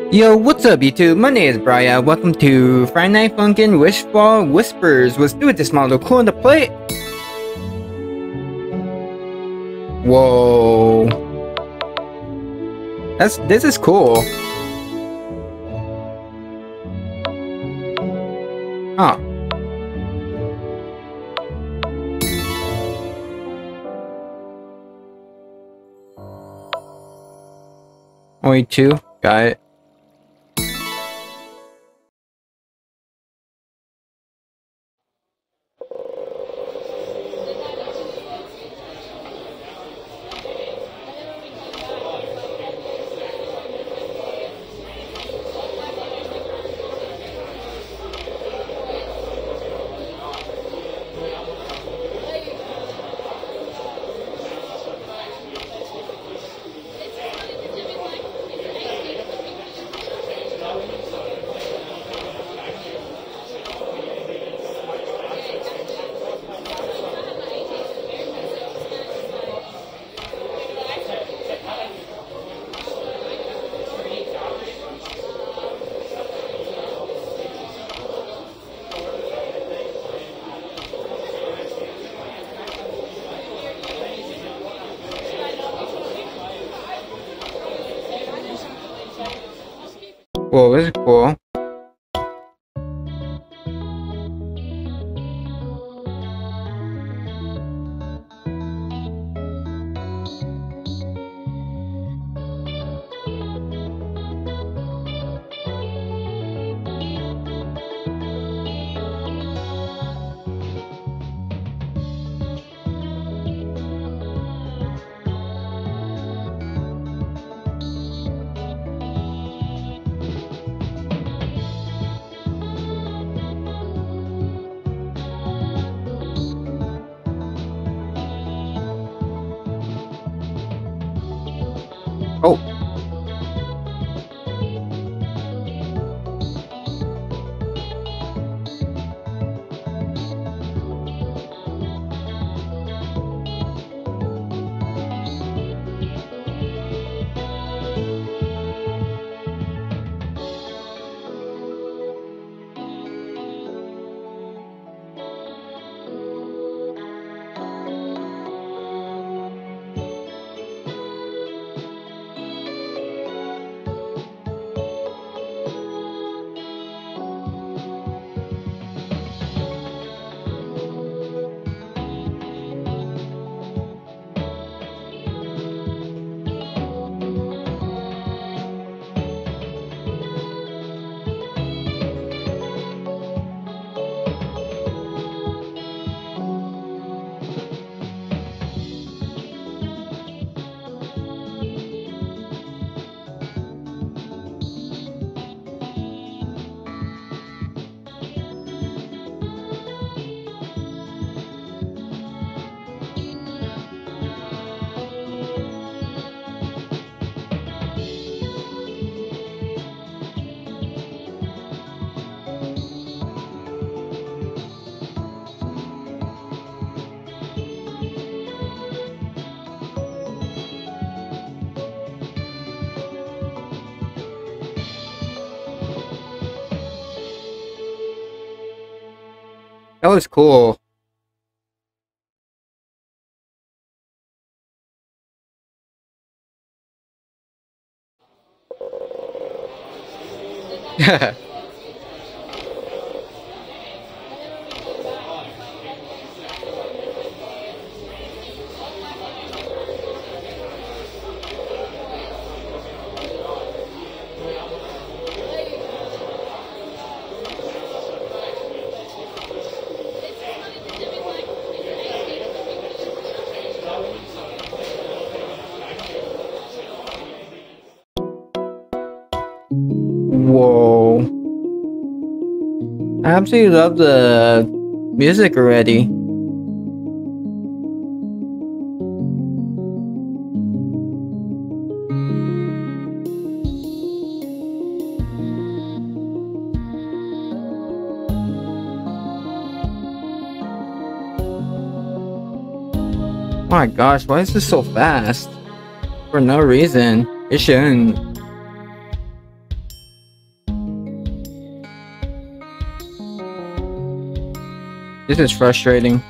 Yo, what's up YouTube? My name is Brian. Welcome to Friday Night Funkin' Wishfall Whispers. Let's do it. This model cool to play. Whoa. This is cool. Huh. Only two. Got it. Whoa, this is cool. Oh. That was cool. Whoa. I absolutely love the music already. Oh my gosh, why is this so fast? For no reason. It shouldn't. This is frustrating.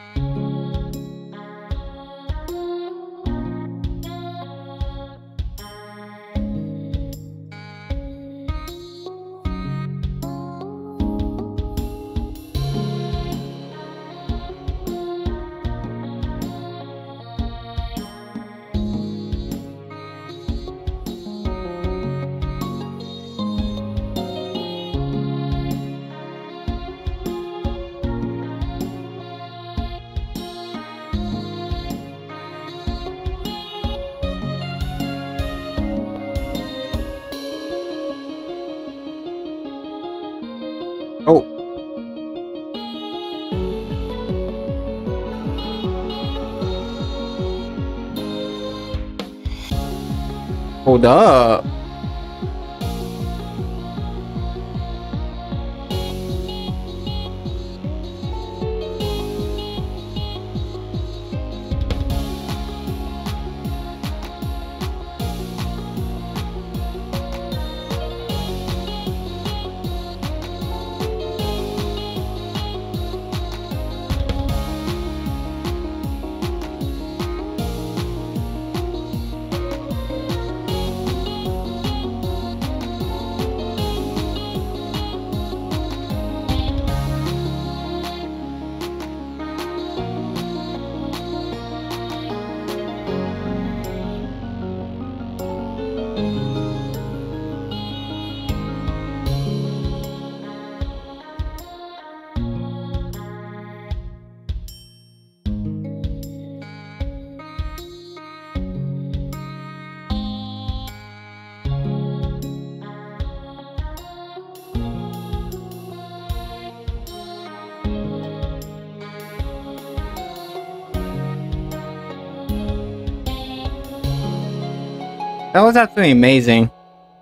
Oh. Hold up. That was absolutely amazing.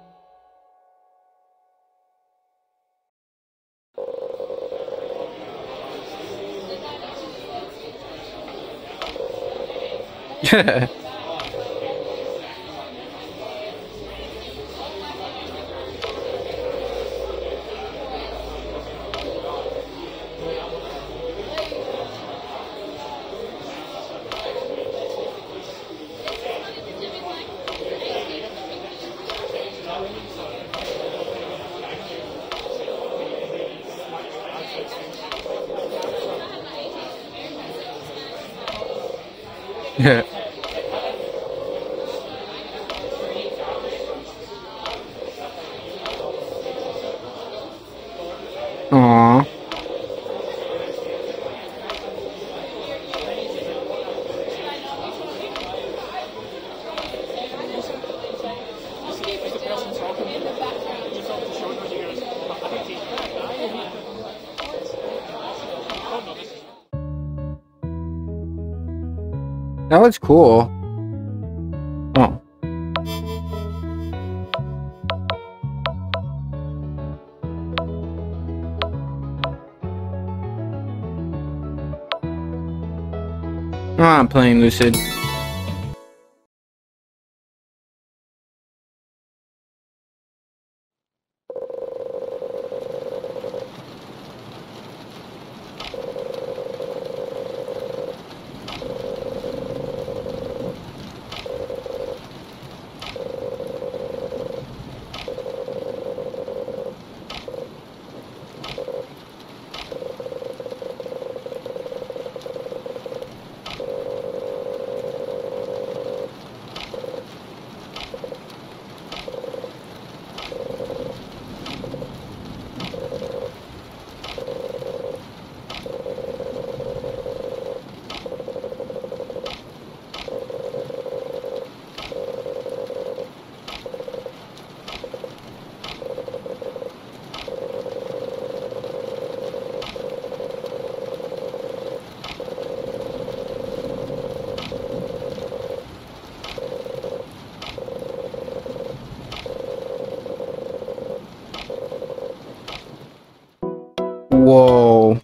Yeah. Aww. That was cool. Oh. Oh, I'm playing Lucid. Whoa.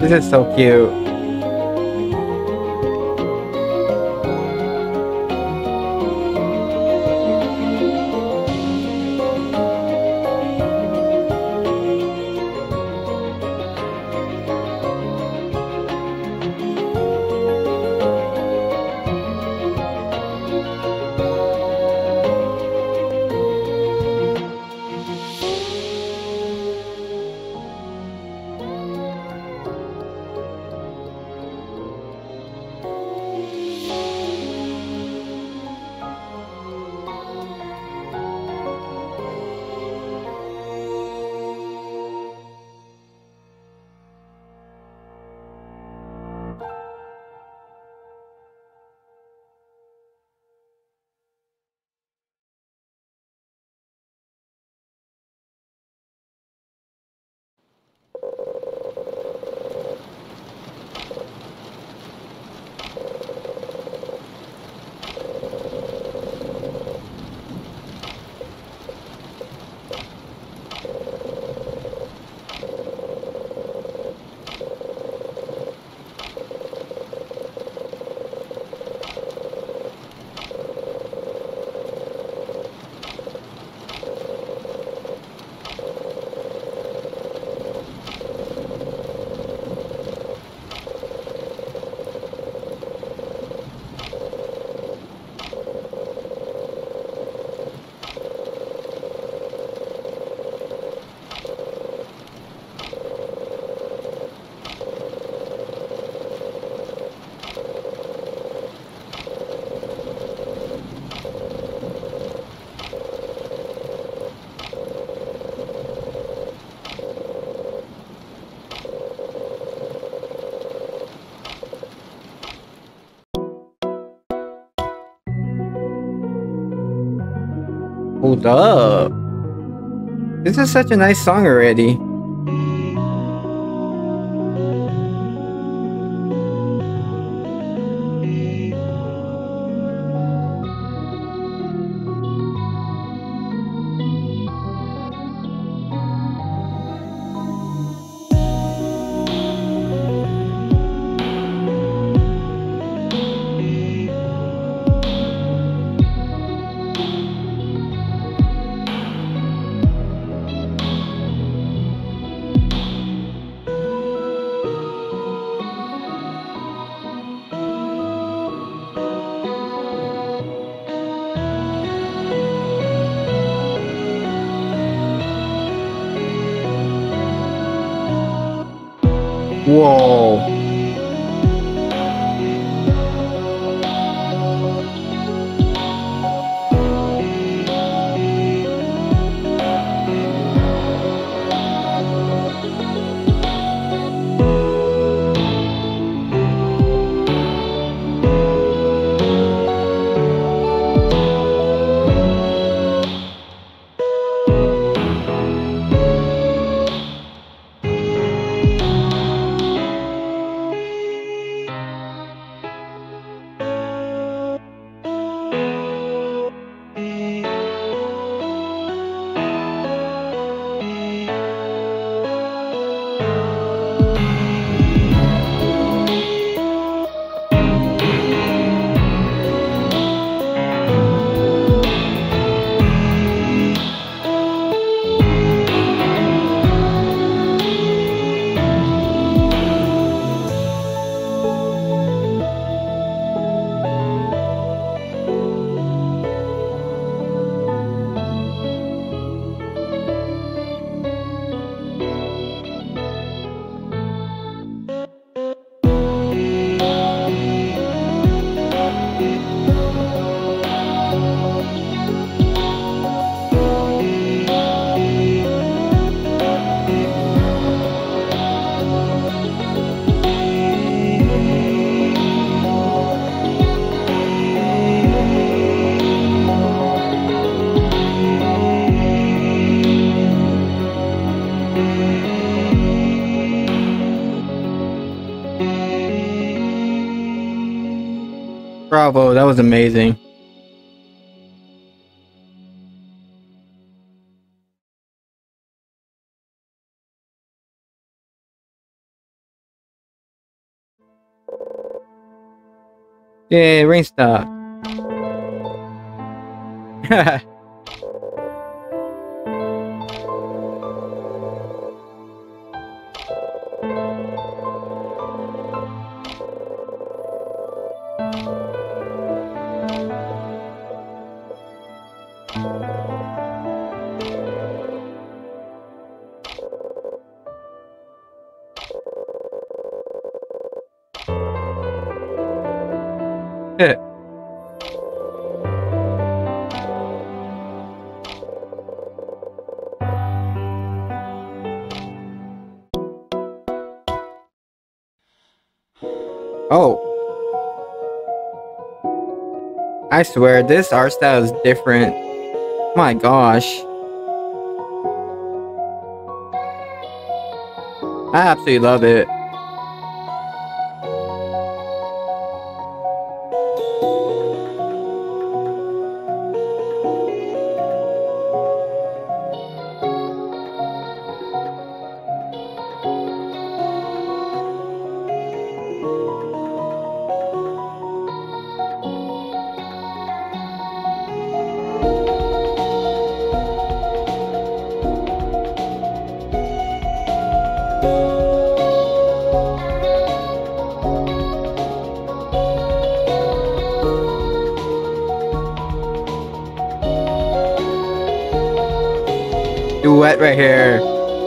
This is so cute. Hold up. This is such a nice song already. Whoa. Bravo, that was amazing. Yay, rain stopped. Oh. I swear, this art style is different. My gosh. I absolutely love it. Duet right here.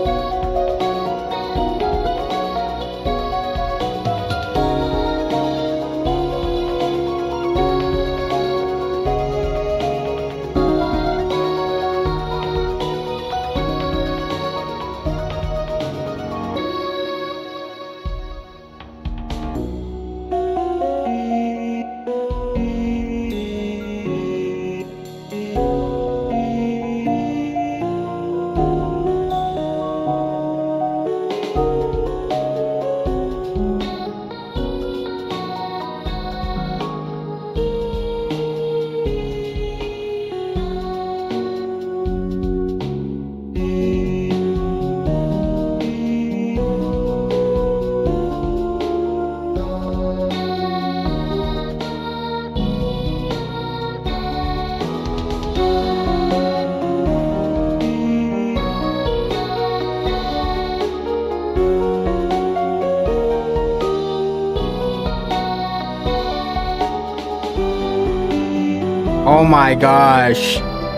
Oh my gosh.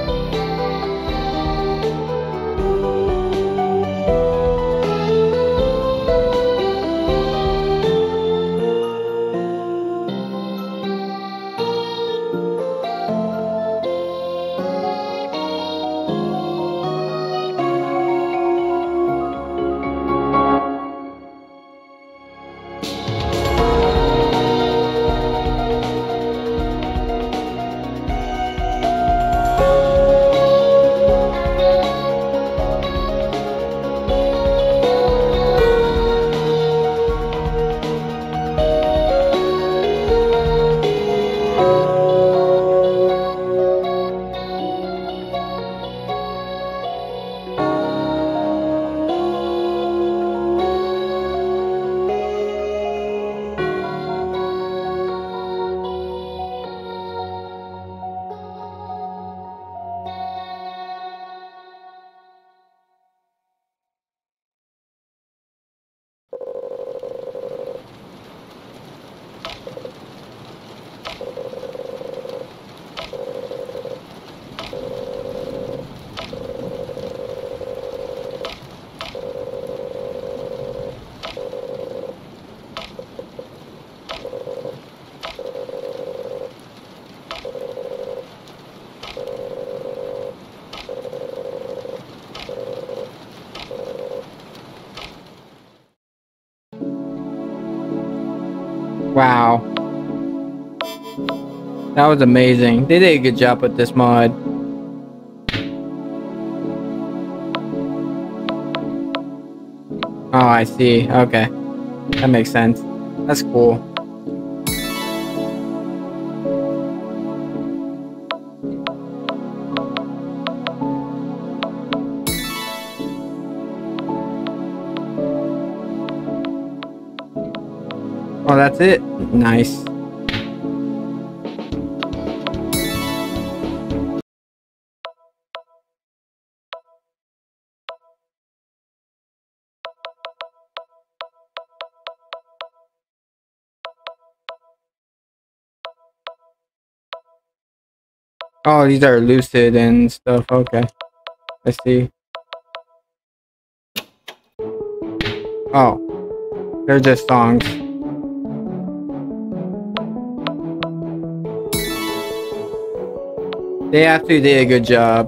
Wow. That was amazing. They did a good job with this mod. Oh, I see. Okay. That makes sense. That's cool. Oh, that's it? Nice. Oh, these are Lucid and stuff. Okay. Let's see. Oh. They're just songs. They actually did a good job.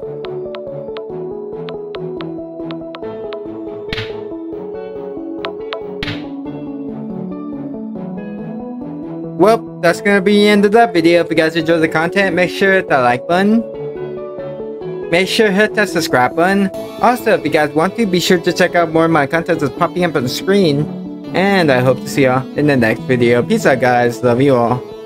Well, that's gonna be the end of that video. If you guys enjoyed the content, make sure to hit that like button. Make sure to hit that subscribe button. Also, if you guys want to, be sure to check out more of my content that's popping up on the screen. And I hope to see y'all in the next video. Peace out, guys. Love you all.